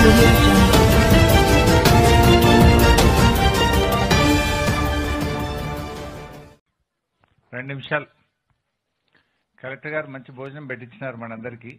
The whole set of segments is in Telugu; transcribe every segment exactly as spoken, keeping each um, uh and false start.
audio jungle. రెండు నిమిషాలు కలెక్టర్ గారు మంచి భోజనం పెట్టించినారు మనందరికీ.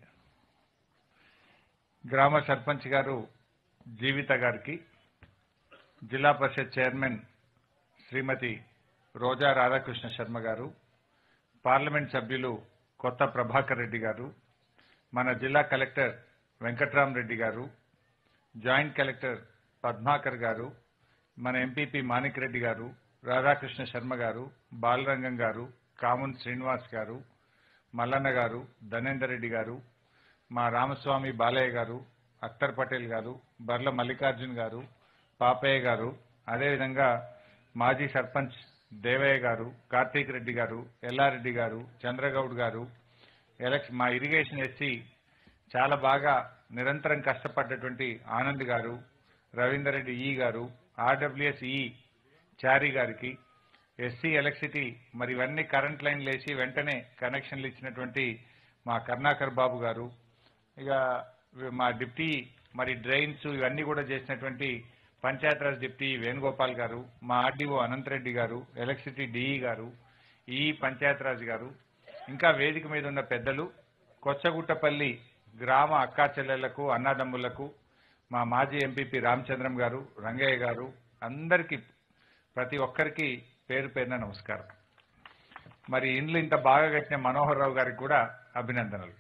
గ్రామ సర్పంచ్ గారు జీవిత గారికి, జిల్లా పరిషత్ చైర్మన్ శ్రీమతి రోజా రాధాకృష్ణ శర్మ గారు, పార్లమెంట్ సభ్యులు కొత్త ప్రభాకర్ రెడ్డి గారు, మన జిల్లా కలెక్టర్ వెంకట్రామరెడ్డి గారు, జాయింట్ కలెక్టర్ పద్మాకర్ గారు, మన ఎంపీపీ మాణిక్ రెడ్డి గారు, రాధాకృష్ణ శర్మ గారు, బాలరంగం గారు, కామున్ శ్రీనివాస్ గారు, మల్లన్న గారు, ధనేందర్ రెడ్డి గారు, మా రామస్వామి బాలయ్య గారు, అఖ్తర్ పటేల్ గారు, బర్ల మల్లికార్జున్ గారు, పాపయ్య గారు, అదేవిధంగా మాజీ సర్పంచ్ దేవయ్య గారు, కార్తీక్ రెడ్డి గారు, ఎల్లారెడ్డి గారు, చంద్రగౌడ్ గారు, ఎలక్షన్ మా ఇరిగేషన్ ఎస్సీ చాలా బాగా నిరంతరం కష్టపడ్డటువంటి ఆనంద్ గారు, రవీందర్ రెడ్డి ఈ గారు, ఆర్డబ్ల్యూఎస్ ఈ చారి గారికి, ఎస్సీ ఎలక్ట్రిసిటీ మరి ఇవన్నీ కరెంట్ లైన్లు వేసి వెంటనే కనెక్షన్లు ఇచ్చినటువంటి మా కరుణాకర్ బాబు గారు, ఇక మా డిప్టీ మరి డ్రైన్స్ ఇవన్నీ కూడా చేసినటువంటి పంచాయతీరాజ్ డిప్టీ వేణుగోపాల్ గారు, మా ఆర్డీఓ అనంతరెడ్డి గారు, ఎలక్ట్రిసిటీ డిఈ గారు, ఈ పంచాయతీరాజ్ గారు, ఇంకా వేదిక మీద ఉన్న పెద్దలు, కొచ్చగుట్టపల్లి గ్రామ అక్కా చెల్లెళ్లకు, అన్నదమ్ములకు, మా మాజీ ఎంపీపీ రామచంద్రం గారు, రంగయ్య గారు, అందరికీ ప్రతి ఒక్కరికి పేరు పేరున నమస్కారం. మరి ఇండ్లు ఇంత బాగా కట్టిన మనోహర్ రావు గారికి కూడా అభినందనలు.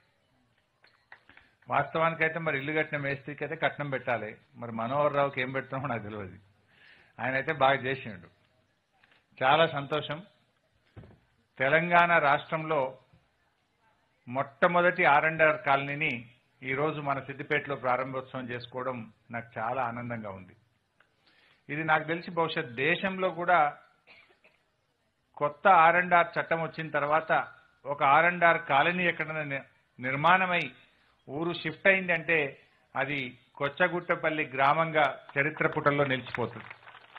వాస్తవానికైతే మరి ఇల్లు కట్టిన మేస్త్రికి అయితే కట్నం పెట్టాలి, మరి మనోహర్ రావుకి ఏం పెడుతున్నామో నాకు తెలియదు. ఆయన అయితే బాగా చేసిండు, చాలా సంతోషం. తెలంగాణ రాష్ట్రంలో మొట్టమొదటి ఆర్ అండ్ ఆర్ కాలనీని ఈరోజు మన సిద్దిపేటలో ప్రారంభోత్సవం చేసుకోవడం నాకు చాలా ఆనందంగా ఉంది. ఇది నాకు తెలిసి బహుశా దేశంలో కూడా కొత్త ఆర్ అండ్ ఆర్ చట్టం వచ్చిన తర్వాత ఒక ఆర్ అండ్ ఆర్ కాలనీ ఎక్కడైనా నిర్మాణమై ఊరు షిఫ్ట్ అయింది అంటే అది కొచ్చగుట్టపల్లి గ్రామంగా చరిత్ర పుటల్లో నిలిచిపోతుంది.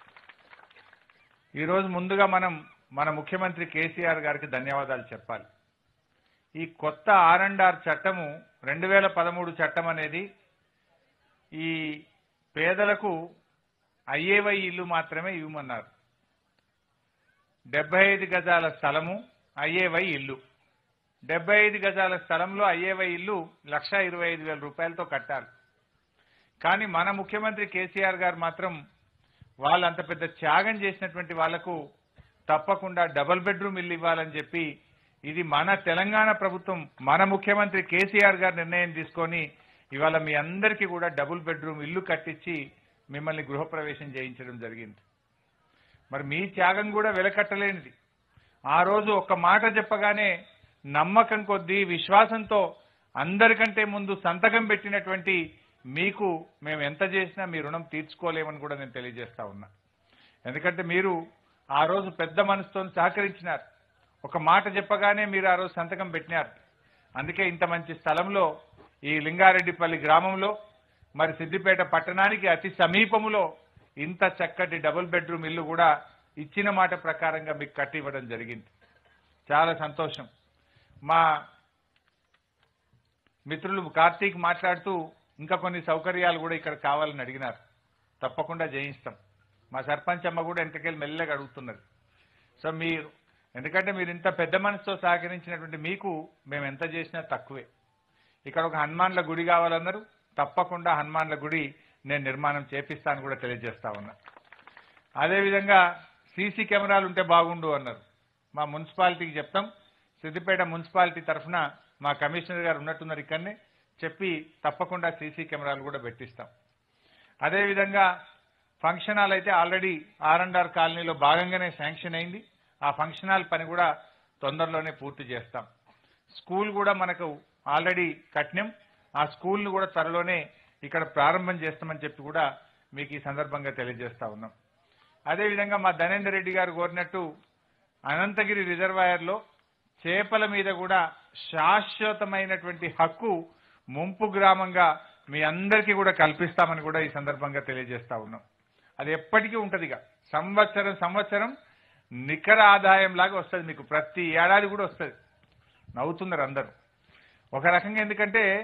ఈరోజు ముందుగా మనం మన ముఖ్యమంత్రి కేసీఆర్ గారికి ధన్యవాదాలు చెప్పాలి. ఈ కొత్త ఆర్ అండ్ ఆర్ చట్టము రెండు వేల పదమూడు చట్టం అనేది ఈ పేదలకు ఐఏవై ఇల్లు మాత్రమే ఇవ్వమన్నారు. డెబ్బై ఐదు గజాల స్థలము ఐఏవై ఇల్లు, డెబ్బై ఐదు గజాల స్థలంలో ఐఏవై ఇల్లు లక్ష ఇరవై ఐదు వేల రూపాయలతో కట్టాలి. కానీ మన ముఖ్యమంత్రి కేసీఆర్ గారు మాత్రం వాళ్ళు అంత పెద్ద త్యాగం చేసినటువంటి వాళ్లకు తప్పకుండా డబుల్ బెడ్రూమ్ ఇల్లు ఇవ్వాలని చెప్పి ఇది మన తెలంగాణ ప్రభుత్వం, మన ముఖ్యమంత్రి కేసీఆర్ గారు నిర్ణయం తీసుకొని ఇవాళ మీ అందరికీ కూడా డబుల్ బెడ్రూమ్ ఇల్లు కట్టించి మిమ్మల్ని గృహప్రవేశం చేయించడం జరిగింది. మరి మీ త్యాగం కూడా వెలకట్టలేనిది. ఆ రోజు ఒక్క మాట చెప్పగానే నమ్మకం కొద్దీ విశ్వాసంతో అందరికంటే ముందు సంతకం పెట్టినటువంటి మీకు మేము ఎంత చేసినా మీ రుణం తీర్చుకోలేమని కూడా నేను తెలియజేస్తా ఉన్నా. ఎందుకంటే మీరు ఆ రోజు పెద్ద మనసుతో సహకరించినారు, ఒక మాట చెప్పగానే మీరు ఆ రోజు సంతకం పెట్టినారు. అందుకే ఇంత మంచి స్థలంలో ఈ లింగారెడ్డిపల్లి గ్రామంలో మరి సిద్దిపేట పట్టణానికి అతి సమీపంలో ఇంత చక్కటి డబుల్ బెడ్రూమ్ ఇల్లు కూడా ఇచ్చిన మాట ప్రకారంగా మీకు కట్టి ఇవ్వడం జరిగింది. చాలా సంతోషం. మా మిత్రులు కార్తీక్ మాట్లాడుతూ ఇంకా కొన్ని సౌకర్యాలు కూడా ఇక్కడ కావాలని అడిగినారు, తప్పకుండా చేయిస్తాం. మా సర్పంచ్ అమ్మ కూడా ఎంతకెళ్ళి మెల్లగా అడుగుతున్నది. సో మీరు ఎందుకంటే మీరు ఇంత పెద్ద మనసుతో సహకరించినటువంటి మీకు మేము ఎంత చేసినా తక్కువే. ఇక్కడ ఒక హనుమాన్ల గుడి కావాలన్నారు, తప్పకుండా హనుమాన్ల గుడి నేను నిర్మాణం చేపిస్తాను కూడా తెలియజేస్తా ఉన్నా. అదేవిధంగా సీసీ కెమెరాలు ఉంటే బాగుండు అన్నారు, మా మున్సిపాలిటీకి చెప్తాం. సిద్దిపేట మున్సిపాలిటీ తరఫున మా కమిషనర్ గారు ఉన్నట్టున్నారు ఇక్కడనే, చెప్పి తప్పకుండా సీసీ కెమెరాలు కూడా పెట్టిస్తాం. అదేవిధంగా ఫంక్షన్ హాల్ అయితే ఆల్రెడీ ఆర్ అండ్ ఆర్ కాలనీలో భాగంగానే శాంక్షన్ అయింది, ఆ ఫంక్షన్ హాల్ పని కూడా తొందరలోనే పూర్తి చేస్తాం. స్కూల్ కూడా మనకు ఆల్రెడీ కట్నం, ఆ స్కూల్ను కూడా త్వరలోనే ఇక్కడ ప్రారంభం చేస్తామని చెప్పి కూడా మీకు ఈ సందర్భంగా తెలియజేస్తా ఉన్నాం. అదేవిధంగా మా ధనేందర్ రెడ్డి గారు కోరినట్టు అనంతగిరి రిజర్వాయర్లో చేపల మీద కూడా శాశ్వతమైనటువంటి హక్కు ముంపు గ్రామంగా మీ అందరికీ కూడా కల్పిస్తామని కూడా ఈ సందర్భంగా తెలియజేస్తా ఉన్నాం. అది ఎప్పటికీ ఉంటది, ఇక సంవత్సరం సంవత్సరం నికర ఆదాయం లాగా వస్తుంది మీకు, ప్రతి ఏడాది కూడా వస్తుంది. నవ్వుతున్నారు అందరూ ఒక రకంగా. ఎందుకంటే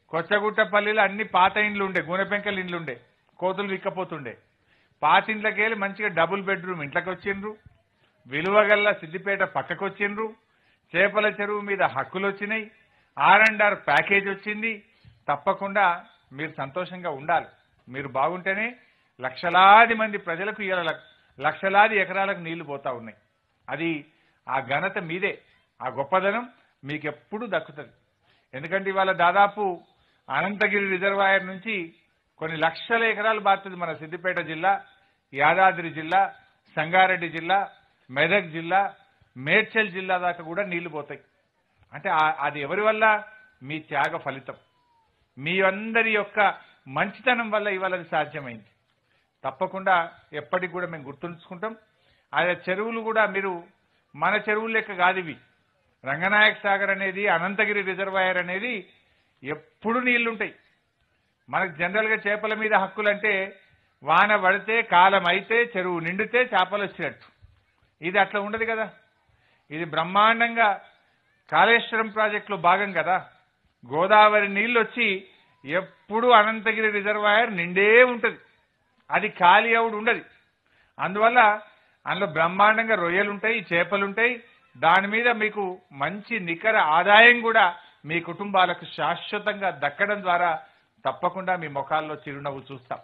కొచ్చగుట్టపల్లిలో అన్ని పాత ఇండ్లు ఉండే, గూనెపెంకల ఇండ్లు ఉండే, కోతులు విక్కపోతుండే. పాతింట్లకి వెళ్ళి మంచిగా డబుల్ బెడ్రూమ్ ఇంట్లోకి వచ్చిండ్రు. విలువగల్ల సిద్దిపేట పక్కకు వచ్చిండ్రు. చేపల చెరువు మీద హక్కులు వచ్చినాయి. ఆర్ అండ్ ఆర్ ప్యాకేజ్ వచ్చింది. తప్పకుండా మీరు సంతోషంగా ఉండాలి. మీరు బాగుంటేనే లక్షలాది మంది ప్రజలకు ఇవాళ లక్షలాది ఎకరాలకు నీళ్లు పోతా ఉన్నాయి. అది ఆ ఘనత మీదే, ఆ గొప్పదనం మీకు ఎప్పుడు దక్కుతుంది. ఎందుకంటే ఇవాళ దాదాపు అనంతగిరి రిజర్వాయర్ నుంచి కొన్ని లక్షల ఎకరాలు బారుతుంది మన సిద్దిపేట జిల్లా, యాదాద్రి జిల్లా, సంగారెడ్డి జిల్లా, మెదక్ జిల్లా, మేడ్చల్ జిల్లా దాకా కూడా నీళ్లు పోతాయి. అంటే అది ఎవరి వల్ల? మీ త్యాగ ఫలితం, మీ అందరి యొక్క మంచితనం వల్ల ఇవాళ అది సాధ్యమైంది. తప్పకుండా ఎప్పటికి కూడా మేము గుర్తుంచుకుంటాం. ఆయా చెరువులు కూడా మీరు మన చెరువులు లెక్క కాదు ఇవి. రంగనాయక సాగర్ అనేది, అనంతగిరి రిజర్వాయర్ అనేది ఎప్పుడు నీళ్లుంటాయి. మనకు జనరల్గా చేపల మీద హక్కులంటే వాన పడితే, కాలం అయితే, చెరువు నిండితే చేపలు వచ్చినట్టు. ఇది అట్లా ఉండదు కదా. ఇది బ్రహ్మాండంగా కాళేశ్వరం ప్రాజెక్టులో భాగం కదా. గోదావరి నీళ్ళు వచ్చి ఎప్పుడు అనంతగిరి రిజర్వాయర్ నిండే ఉంటుంది. అది ఖాళీ అవుడు ఉండదు. అందువల్ల అందులో బ్రహ్మాండంగా రొయ్యలుంటాయి, చేపలుంటాయి. దాని మీద మీకు మంచి నికర ఆదాయం కూడా మీ కుటుంబాలకు శాశ్వతంగా దక్కడం ద్వారా తప్పకుండా మీ ముఖాల్లో చిరునవ్వు చూస్తాం.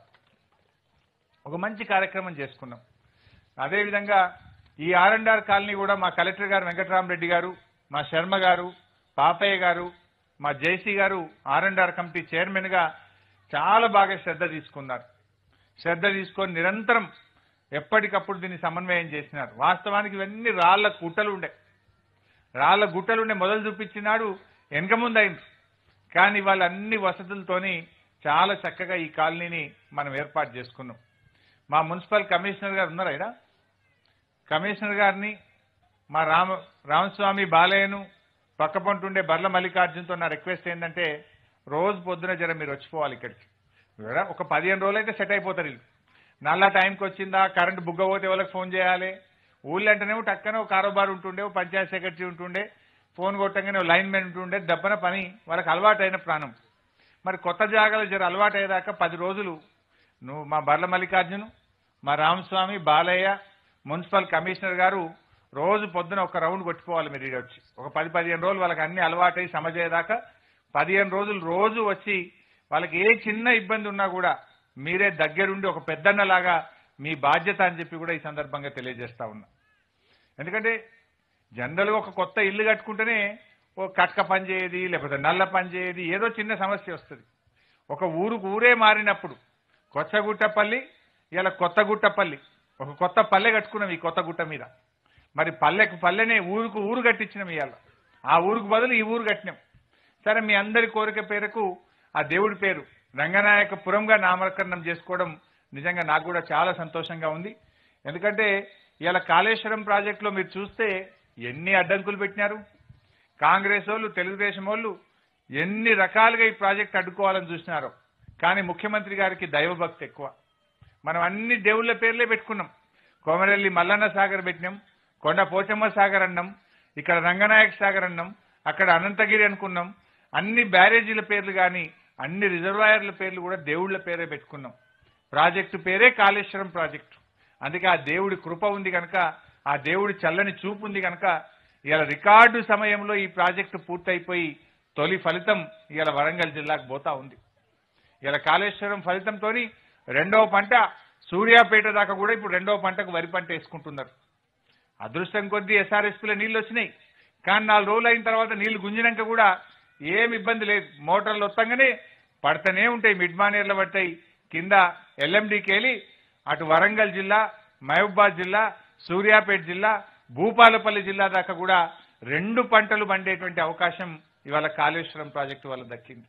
ఒక మంచి కార్యక్రమం చేసుకున్నాం. అదేవిధంగా ఈ ఆర్ అండ్ ఆర్ కాలనీ కూడా మా కలెక్టర్ గారు వెంకటరామరెడ్డి గారు, మా శర్మ గారు, పాపయ్య గారు, మా జేసీ గారు R and R committee chairman గా చాలా బాగా శ్రద్ధ తీసుకున్నారు. శ్రద్ధ తీసుకొని నిరంతరం ఎప్పటికప్పుడు దీన్ని సమన్వయం చేసినారు. వాస్తవానికి ఇవన్నీ రాళ్ల గుట్టలు ఉండే రాళ్ల గుట్టలుండే మొదలు చూపించినాడు, వెనక ముందు అయింది. కానీ వాళ్ళ అన్ని వసతులతోని చాలా చక్కగా ఈ కాలనీని మనం ఏర్పాటు చేసుకున్నాం. మా మున్సిపల్ కమిషనర్ గారు ఉన్నారు అయినా, కమిషనర్ గారిని, మా రామ రామస్వామి బాలయ్యను, పక్క పంటుండే బర్ల మల్లికార్జునతో నా రిక్వెస్ట్ ఏంటంటే రోజు పొద్దున జర మీరు వచ్చిపోవాలి ఇక్కడికి. ఒక పదిహేను రోజులు అయితే సెట్ అయిపోతారు వీళ్ళు. నల్ల టైంకి వచ్చిందా, కరెంటు బుగ్గ పోతే వాళ్ళకి ఫోన్ చేయాలి. ఊళ్ళో అంటేనేమో టక్కనే ఒక కారోబార్ ఉంటుండే, ఒక పంచాయత్ సెక్రటరీ ఉంటుండే, ఫోన్ కొట్టంగానే లైన్ మెన్ ఉంటుండే, దెబ్బన పని వాళ్ళకి అలవాటు అయిన ప్రాణం. మరి కొత్త జాగాలు జర అలవాటు అయ్యేదాకా పది రోజులు నువ్వు మా బర్ల మల్లికార్జును, మా రామస్వామి బాలయ్య, మున్సిపల్ కమిషనర్ గారు రోజు పొద్దున ఒక రౌండ్ కొట్టిపోవాలి. మీరు ఇక్కడ వచ్చి ఒక పది పదిహేను రోజులు వాళ్ళకి అన్ని అలవాటై సమజయ్యేదాకా పదిహేను రోజులు రోజు వచ్చి వాళ్ళకి ఏ చిన్న ఇబ్బంది ఉన్నా కూడా మీరే దగ్గరుండి ఒక పెద్దన్నలాగా మీ బాధ్యత అని చెప్పి కూడా ఈ సందర్భంగా తెలియజేస్తా ఉన్నా. ఎందుకంటే జనరల్గా ఒక కొత్త ఇల్లు కట్టుకుంటేనే ఓ కట్క పని చేయది, లేకపోతే నల్ల పని చేయది, ఏదో చిన్న సమస్య వస్తుంది. ఒక ఊరుకు ఊరే మారినప్పుడు కొత్తగుట్టపల్లి ఇలా కొత్తగుట్టపల్లి ఒక కొత్త పల్లె కట్టుకున్నాం ఈ కొత్త గుట్ట మీద. మరి పల్లెకు పల్లెనే ఊరుకు ఊరు కట్టించినాం. ఇవాళ ఆ ఊరుకు బదులు ఈ ఊరు కట్టినాం. సరే, మీ అందరి కోరిక పేరుకు ఆ దేవుడి పేరు రంగనాయకపురంగా నామకరణం చేసుకోవడం నిజంగా నాకు కూడా చాలా సంతోషంగా ఉంది. ఎందుకంటే ఇవాళ కాళేశ్వరం ప్రాజెక్టులో మీరు చూస్తే ఎన్ని అడ్డంకులు పెట్టినారు. కాంగ్రెస్ వాళ్ళు, తెలుగుదేశం వాళ్ళు ఎన్ని రకాలుగా ఈ ప్రాజెక్ట్ అడ్డుకోవాలని చూసినారో. కానీ ముఖ్యమంత్రి గారికి దైవభక్తి ఎక్కువ. మనం అన్ని దేవుళ్ల పేర్లే పెట్టుకున్నాం. కోమరెల్లి మల్లన్న సాగర్ పెట్టినాం, కొండ పోచమ్మ సాగర్ అన్నాం, ఇక్కడ రంగనాయక సాగర్ అన్నాం, అక్కడ అనంతగిరి అనుకున్నాం. అన్ని బ్యారేజీల పేర్లు కానీ అన్ని రిజర్వాయర్ల పేర్లు కూడా దేవుళ్ల పేరే పెట్టుకున్నాం. ప్రాజెక్టు పేరే కాళేశ్వరం ప్రాజెక్టు. అందుకే ఆ దేవుడి కృప ఉంది కనుక, ఆ దేవుడి చల్లని చూపు ఉంది కనుక ఇవాళ రికార్డు సమయంలో ఈ ప్రాజెక్టు పూర్తయిపోయి తొలి ఫలితం ఇవాళ వరంగల్ జిల్లాకు పోతా ఉంది. ఇవాళ కాళేశ్వరం ఫలితంతో రెండవ పంట సూర్యాపేట దాకా కూడా ఇప్పుడు రెండవ పంటకు వరి పంట వేసుకుంటున్నారు. అదృష్టం కొద్దీ ఎస్ఆర్ఎస్పీలో నీళ్లు వచ్చినాయి. కానీ నాలుగు రోజులు అయిన తర్వాత నీళ్లు గుంజినాక కూడా ఏమి ఇబ్బంది లేదు. మోటార్లు వస్తాగానే పడతానే ఉంటాయి, మిడ్ మానేర్లు పడతాయి. కింద ఎల్ఎండికి వెళ్ళి అటు వరంగల్ జిల్లా, మహబూబాద్ జిల్లా, సూర్యాపేట జిల్లా, భూపాలపల్లి జిల్లా దాకా కూడా రెండు పంటలు పండేటువంటి అవకాశం ఇవాళ కాళేశ్వరం ప్రాజెక్టు వల్ల దక్కింది.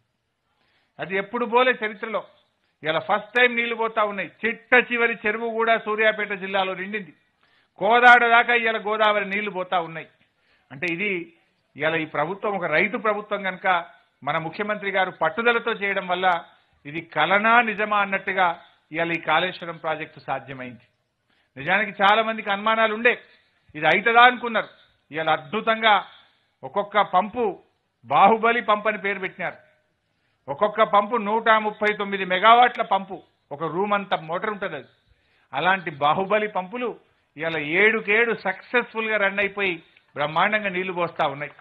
అది ఎప్పుడు పోలే చరిత్రలో. ఇవాళ ఫస్ట్ టైం నీళ్లు పోతా ఉన్నాయి. చిట్ట చివరి చెరువు కూడా సూర్యాపేట జిల్లాలో నిండింది. కోదాడ దాకా ఇవాళ గోదావరి నీళ్లు పోతా ఉన్నాయి. అంటే ఇది ఇవాళ ఈ ప్రభుత్వం ఒక రైతు ప్రభుత్వం కనుక మన ముఖ్యమంత్రి గారు పట్టుదలతో చేయడం వల్ల ఇది కలనా నిజమా అన్నట్టుగా ఇవాళ ఈ కాళేశ్వరం ప్రాజెక్టు సాధ్యమైంది. నిజానికి చాలా మందికి అనుమానాలు ఉండే, ఇది అవుతుందా అనుకున్నారు. ఇవాళ అద్భుతంగా ఒక్కొక్క పంపు బాహుబలి పంపు అని పేరు పెట్టినారు. ఒక్కొక్క పంపు నూట ముప్పై తొమ్మిది మెగావాట్ల పంపు, ఒక రూమ్ అంత మోటార్ ఉంటుంది అది. అలాంటి బాహుబలి పంపులు ఇవాళ ఏడుకేడు సక్సెస్ఫుల్ గా రన్ అయిపోయి బ్రహ్మాండంగా నీళ్లు పోస్తా ఉన్నాయి.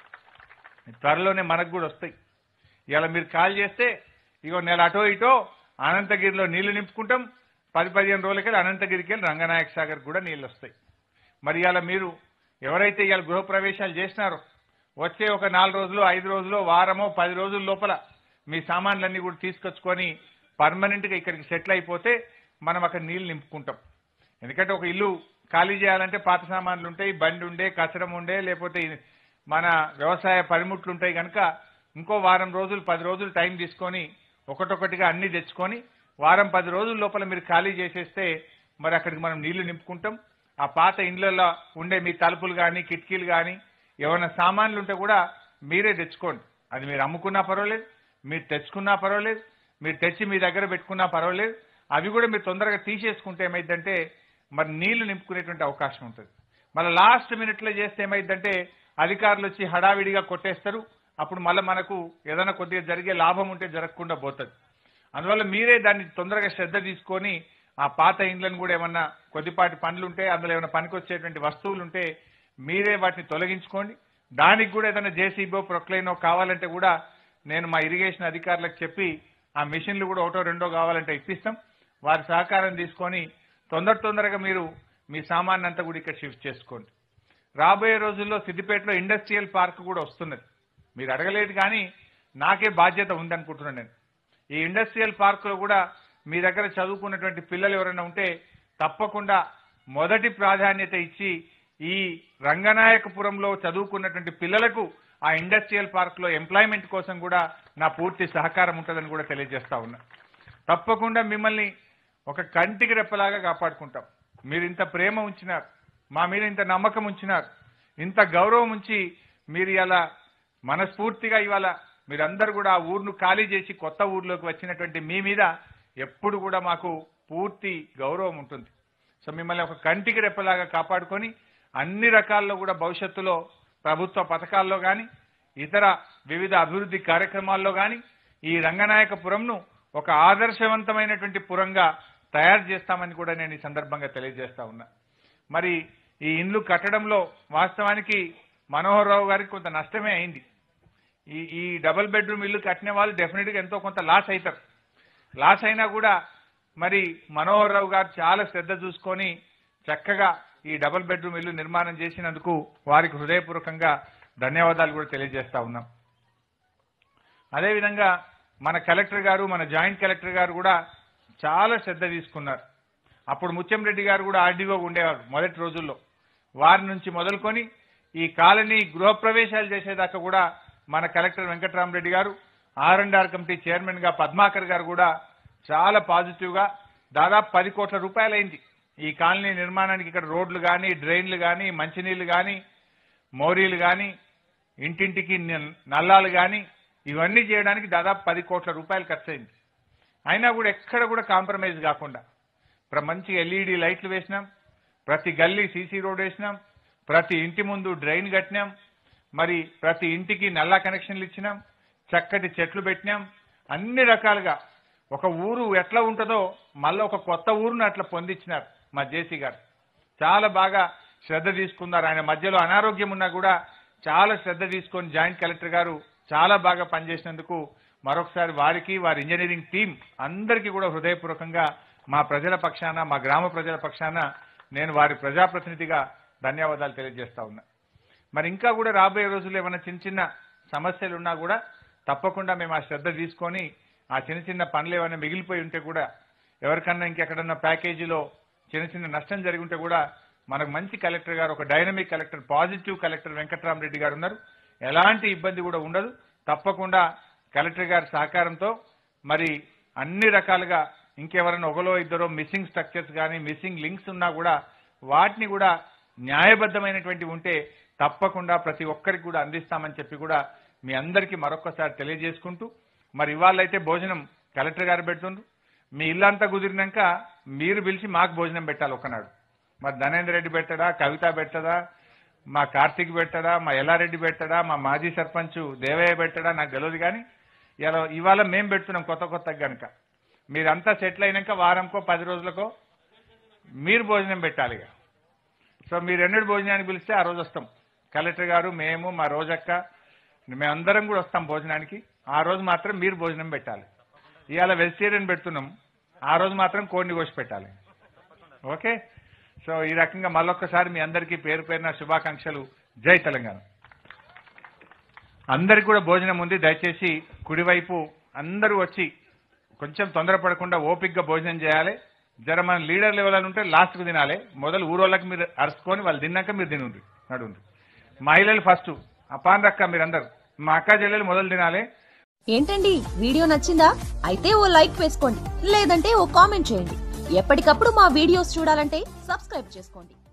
త్వరలోనే మనకు కూడా వస్తాయి. ఇవాళ మీరు కాల్ చేస్తే ఇగో నెల అటో ఇటో అనంతగిరిలో నీళ్లు నింపుకుంటాం, పది పదిహేను రోజులకి అనంతగిరికి వెళ్ళి రంగనాయక సాగర్ కూడా నీళ్లు వస్తాయి. మరి ఇవాళ మీరు ఎవరైతే ఇవాళ గృహప్రవేశాలు చేసినారో వచ్చే ఒక నాలుగు రోజులు ఐదు రోజులు వారమో పది రోజుల లోపల మీ సామాన్లన్నీ కూడా తీసుకొచ్చుకొని పర్మనెంట్ గా ఇక్కడికి సెటిల్ అయిపోతే మనం అక్కడ నీళ్లు నింపుకుంటాం. ఎందుకంటే ఒక ఇల్లు ఖాళీ చేయాలంటే పాత సామాన్లు ఉంటాయి, బండి ఉండే, కచరం ఉండే, లేకపోతే మన వ్యవసాయ పనిముట్లు ఉంటాయి. కనుక ఇంకో వారం రోజులు పది రోజులు టైం తీసుకొని ఒకటొకటిగా అన్ని తెచ్చుకొని వారం పది రోజుల లోపల మీరు ఖాళీ చేసేస్తే మరి అక్కడికి మనం నీళ్లు నింపుకుంటాం. ఆ పాత ఇండ్లలో ఉండే మీ తలుపులు కానీ కిటికీలు కానీ ఏమైనా సామాన్లు ఉంటే కూడా మీరే తెచ్చుకోండి. అది మీరు అమ్ముకున్నా పర్వాలేదు, మీరు తెచ్చుకున్నా పర్వాలేదు, మీరు తెచ్చి మీ దగ్గర పెట్టుకున్నా పర్వాలేదు. అవి కూడా మీరు తొందరగా తీసేసుకుంటే ఏమైందంటే మరి నీళ్లు నింపుకునేటువంటి అవకాశం ఉంటుంది. మళ్ళీ లాస్ట్ మినిట్లో చేస్తే ఏమైందంటే అధికారులు వచ్చి హడావిడిగా కొట్టేస్తారు. అప్పుడు మళ్ళీ మనకు ఏదైనా కొద్దిగా జరిగే లాభం ఉంటే జరగకుండా పోతుంది. అందువల్ల మీరే దాన్ని తొందరగా శ్రద్ధ తీసుకొని ఆ పాత ఇండ్లను కూడా ఏమన్నా కొద్దిపాటి పనులు ఉంటే అందులో ఏమైనా పనికొచ్చేటువంటి వస్తువులు ఉంటే మీరే వాటిని తొలగించుకోండి. దానికి కూడా ఏదైనా జేసీబో ప్రొక్లైనో కావాలంటే కూడా నేను మా ఇరిగేషన్ అధికారులకు చెప్పి ఆ మిషన్లు కూడా ఒకటో రెండో కావాలంటే ఇప్పిస్తాం. వారి సహకారం తీసుకొని తొందర తొందరగా మీరు మీ సామాన్ అంతా కూడా ఇక్కడ షిఫ్ట్ చేసుకోండి. రాబోయే రోజుల్లో సిద్దిపేటలో ఇండస్ట్రియల్ పార్క్ కూడా వస్తున్నది. మీరు అడగలేదు కానీ నాకే బాధ్యత ఉందనుకుంటున్నాను నేను. ఈ ఇండస్ట్రియల్ పార్క్ లో కూడా మీ దగ్గర చదువుకున్నటువంటి పిల్లలు ఎవరైనా ఉంటే తప్పకుండా మొదటి ప్రాధాన్యత ఇచ్చి ఈ రంగనాయకపురంలో చదువుకున్నటువంటి పిల్లలకు ఆ ఇండస్ట్రియల్ పార్క్ లో ఎంప్లాయ్మెంట్ కోసం కూడా నా పూర్తి సహకారం ఉంటుందని కూడా తెలియజేస్తా ఉన్నా. తప్పకుండా మిమ్మల్ని ఒక కంటికి రెప్పలాగా కాపాడుకుంటాం. మీరు ఇంత ప్రేమ ఉంచినారు, మా మీద ఇంత నమ్మకం ఉంచినారు, ఇంత గౌరవం ఉంచి మీరు ఇలా మనస్ఫూర్తిగా ఇవాళ మీరందరూ కూడా ఆ ఊరును ఖాళీ చేసి కొత్త ఊర్లోకి వచ్చినటువంటి మీ మీద ఎప్పుడు కూడా మాకు పూర్తి గౌరవం ఉంటుంది. సో మిమ్మల్ని ఒక కంటికి రెప్పలాగా కాపాడుకొని అన్ని రకాల్లో కూడా భవిష్యత్తులో ప్రభుత్వ పథకాల్లో కానీ ఇతర వివిధ అభివృద్ధి కార్యక్రమాల్లో కానీ ఈ రంగనాయకపురంను ఒక ఆదర్శవంతమైనటువంటి పురంగా తయారు చేస్తామని కూడా నేను ఈ సందర్భంగా తెలియజేస్తా ఉన్నా. మరి ఈ ఇండ్లు కట్టడంలో వాస్తవానికి మనోహర్ రావు గారికి కొంత నష్టమే అయింది. ఈ ఈ డబుల్ బెడ్రూమ్ ఇల్లు కట్టిన వాళ్ళు డెఫినెట్ గా ఎంతో కొంత లాస్ అవుతారు. లాస్ అయినా కూడా మరి మనోహర్ రావు గారు చాలా శ్రద్ధ చూసుకొని చక్కగా ఈ డబుల్ బెడ్రూమ్ ఇల్లు నిర్మాణం చేసినందుకు వారికి హృదయపూర్వకంగా ధన్యవాదాలు కూడా తెలియజేస్తా ఉన్నాం. అదేవిధంగా మన కలెక్టర్ గారు, మన జాయింట్ కలెక్టర్ గారు కూడా చాలా శ్రద్ధ తీసుకున్నారు. అప్పుడు ముత్యంరెడ్డి గారు కూడా ఆర్డీఓ ఉండేవారు మొదటి రోజుల్లో. వారి నుంచి మొదలుకొని ఈ కాలనీ గృహప్రవేశాలు చేసేదాకా కూడా మన కలెక్టర్ వెంకటరామరెడ్డి గారు, R and R committee chairman గా పద్మాకర్ గారు కూడా చాలా పాజిటివ్ గా దాదాపు పది కోట్ల రూపాయలైంది ఈ కాలనీ నిర్మాణానికి. ఇక్కడ రోడ్లు కానీ, డ్రైన్లు కానీ, మంచినీళ్లు కానీ, మోరీలు కానీ, ఇంటింటికి నల్లాలు కానీ ఇవన్నీ చేయడానికి దాదాపు పది కోట్ల రూపాయలు ఖర్చు అయింది. అయినా కూడా ఎక్కడ కూడా కాంప్రమైజ్ కాకుండా మంచి ఎల్ఈడి లైట్లు వేసినాం, ప్రతి గల్లీ సీసీ రోడ్ వేసినాం, ప్రతి ఇంటి ముందు డ్రైన్ కట్టినాం, మరి ప్రతి ఇంటికి నల్లా కనెక్షన్లు ఇచ్చినాం, చక్కటి చెట్లు పెట్టినాం. అన్ని రకాలుగా ఒక ఊరు ఎట్లా ఉంటుందో మళ్ళీ ఒక కొత్త ఊరును అట్లా పొందించినారు మా జేసీ గారు. చాలా బాగా శ్రద్ధ తీసుకున్నారు. ఆయన మధ్యలో అనారోగ్యం ఉన్నా కూడా చాలా శ్రద్ధ తీసుకొని జాయింట్ కలెక్టర్ గారు చాలా బాగా పనిచేసినందుకు మరొకసారి వారికి, వారి ఇంజనీరింగ్ టీం అందరికీ కూడా హృదయపూర్వకంగా మా ప్రజల పక్షాన, మా గ్రామ ప్రజల పక్షాన నేను వారి ప్రజాప్రతినిధిగా ధన్యవాదాలు తెలియజేస్తా ఉన్నా. మరి ఇంకా కూడా రాబోయే రోజుల్లో ఏమైనా చిన్న చిన్న సమస్యలు ఉన్నా కూడా తప్పకుండా మేము ఆ శ్రద్ధ తీసుకొని ఆ చిన్న చిన్న పనులు ఏమైనా మిగిలిపోయి ఉంటే కూడా ఎవరికన్నా ఇంకెక్కడన్నా ప్యాకేజీలో చిన్న చిన్న నష్టం జరిగి ఉంటే కూడా మనకు మంచి కలెక్టర్ గారు, ఒక dynamic collector, positive collector Venkataramareddy గారు ఉన్నారు. ఎలాంటి ఇబ్బంది కూడా ఉండదు. తప్పకుండా కలెక్టర్ గారి సహకారంతో మరి అన్ని రకాలుగా ఇంకెవరైనా ఒకలో ఇద్దరో మిస్సింగ్ స్ట్రక్చర్స్ కానీ, మిస్సింగ్ లింక్స్ ఉన్నా కూడా వాటిని కూడా న్యాయబద్ధమైనటువంటి ఉంటే తప్పకుండా ప్రతి ఒక్కరికి కూడా అందిస్తామని చెప్పి కూడా మీ అందరికీ మరొకసారి తెలియజేసుకుంటూ, మరి ఇవాళైతే భోజనం కలెక్టర్ గారు పెడుతుండ్రు. మీ ఇల్లంతా కుదిరినాక మీరు పిలిచి మాకు భోజనం పెట్టాలి ఒకనాడు. మరి ధనేందర్ రెడ్డి పెట్టడా, కవిత పెట్టదా, మా కార్తీక్ పెట్టడా, మా ఎల్లారెడ్డి పెట్టడా, మా మాజీ సర్పంచ్ దేవయ్య పెట్టడా నాకు తెలియదు. కానీ ఇలా ఇవాళ మేము పెడుతున్నాం కొత్త కొత్తగా కనుక మీరంతా సెటిల్ అయినాక వారంకో పది రోజులకో మీరు భోజనం పెట్టాలి. సో మీరు ఎన్నడు భోజనానికి పిలిస్తే ఆ రోజు వస్తాం. కలెక్టర్ గారు, మేము, మా రోజక్క, మేమందరం కూడా వస్తాం భోజనానికి. ఆ రోజు మాత్రం మీరు భోజనం పెట్టాలి. ఇవాళ వెజిటేరియన్ పెడుతున్నాం, ఆ రోజు మాత్రం కోడిని కోసి పెట్టాలి. ఓకే. సో ఈ రకంగా మళ్ళొక్కసారి మీ అందరికీ పేరు పేరున శుభాకాంక్షలు. జై తెలంగాణ. అందరికి కూడా భోజనం ఉంది. దయచేసి కుడివైపు అందరూ వచ్చి కొంచెం తొందరపడకుండా ఓపిక్గా భోజనం చేయాలి. జర మన లీడర్ లెవెల్ అని ఉంటే లాస్ట్కు తినాలి. మొదలు ఊరోళ్ళకి మీరు అరుచుకొని వాళ్ళు తిన్నాక మీరు తినండి, నడుండ్రి. మహిళలు ఫస్ట్. అపాన్ రక్క మీరందరూ మా అక్క చెల్లెలు మొదలు తినాలి. ఏంటండి వీడియో నచ్చిందా? అయితే ఓ లైక్ వేసుకోండి, లేదంటే ఓ కామెంట్ చేయండి. ఎప్పటికప్పుడు మా వీడియోస్ చూడాలంటే సబ్స్క్రైబ్ చేసుకోండి.